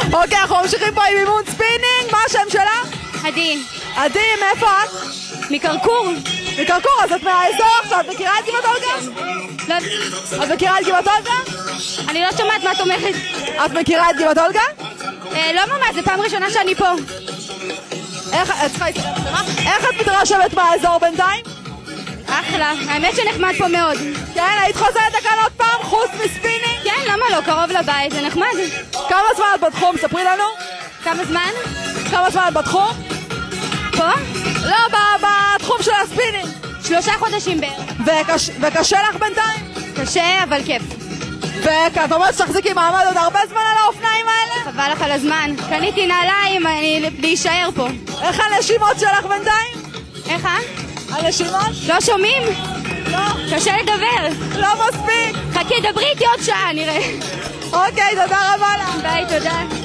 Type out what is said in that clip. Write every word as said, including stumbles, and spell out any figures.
אוקיי, אנחנו ממשיכים פה עם אימון ספינינג. מה השם שלה? עדי. עדי, מאיפה את? מקרקור. מקרקור, אז את מהאזור עכשיו, את מכירה את גבעת אולגה? לא... את מכירה את גבעת אולגה? אני לא שומעת מה את אומרת. את מכירה את גבעת אולגה? אה, לא ממש, זו פעם ראשונה שאני פה. איך, את צריכה להסתכל בצורה? איך את מתרשמת מהאזור בינתיים? אחלה, האמת שנחמד פה מאוד. כן, היית חוזרת לכאן עוד פעם, חוץ מספינינג? כן, למה לא? קרוב לבית, זה נחמד. כמה זמן את בתחום? ספרי לנו. כמה זמן? כמה זמן את בתחום? פה? לא, בתחום של הספינינג. שלושה חודשים בערך. וקש, וקשה לך בינתיים? קשה, אבל כיף. ואת אומרת שתחזיקי מעמד עוד הרבה זמן על האופניים האלה? חבל לך על הזמן. קניתי נעליים, אני להישאר פה. איך הנשימות שלך בינתיים? איך אה? הנשימות? לא שומעים? לא. קשה לדבר. לא מספיק. חכי, דברי איתי עוד שעה, נראה. אוקיי, תודה רבה לך. ביי, תודה.